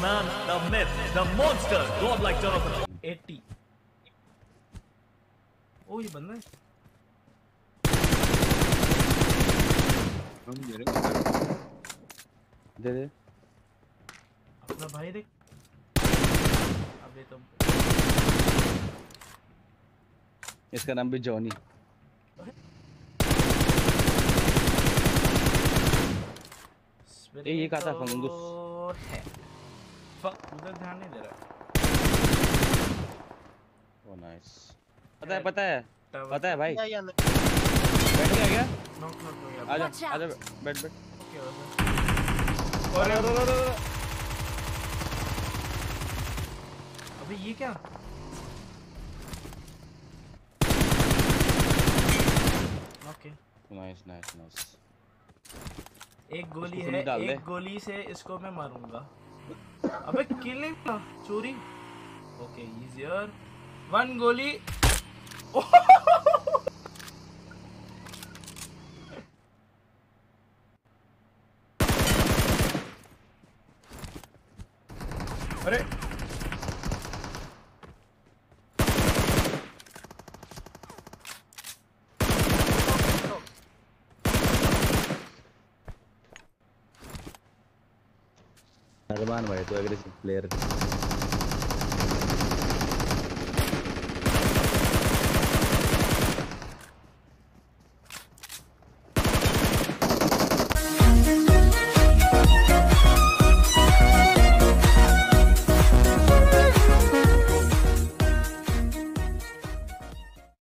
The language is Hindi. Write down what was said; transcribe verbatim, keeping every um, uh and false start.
man, the myth, the monster, godlike Jonathan. eighty. ओ ये बंदा है। हम दे रहे दे दे अपना भाई देख। अबे तो इसका नाम भी जॉनी। ये ये कहा था फंगस है। फक उधर ध्यान नहीं दे रहा। Oh nice. पता है पता है पता है भाई। या बैठ गया क्या? नॉक नॉक हो गया। आजा आजा बैठ बैठ। ओके और अरे अरे अरे अबे ये क्या? Okay nice nice nice. एक गोली है, एक गोली से इसको मैं मारूंगा। अबे किलिंग चोरी। ओके इजियर वन गोली। अरे अरमान भाई तो एग्रेसिव प्लेयर।